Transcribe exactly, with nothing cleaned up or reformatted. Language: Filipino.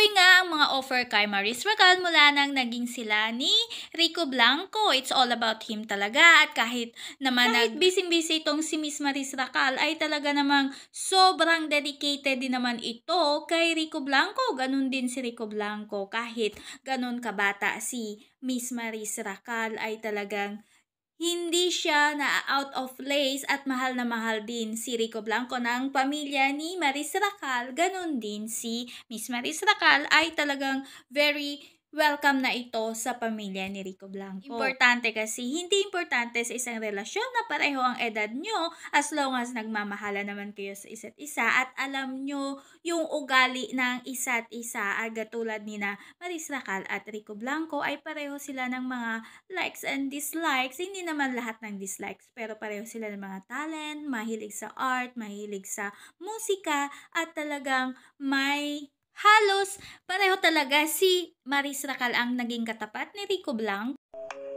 Tuloy nga ang mga offer kay Maris Racal mula nang naging sila ni Rico Blanco. It's all about him talaga. At kahit naman kahit busy-busy itong si Miss Maris Racal ay talaga namang sobrang dedicated din naman ito kay Rico Blanco. Ganun din si Rico Blanco. Kahit ganun kabata si Miss Maris Racal ay talagang hindi siya na out of place at mahal na mahal din si Rico Blanco ng pamilya ni Maris Racal. Ganun din si Miss Maris Racal ay talagang very welcome na ito sa pamilya ni Rico Blanco. Importante kasi, hindi importante sa isang relasyon na pareho ang edad nyo as long as nagmamahala naman kayo sa isa't isa at alam nyo yung ugali ng isa't isa. Agad tulad ni na Maris Racal at Rico Blanco ay pareho sila ng mga likes and dislikes. Hindi naman lahat ng dislikes, pero pareho sila ng mga talent, mahilig sa art, mahilig sa musika, at talagang may halos pareho talaga si Maris Racal ang naging katapat ni Rico Blanco.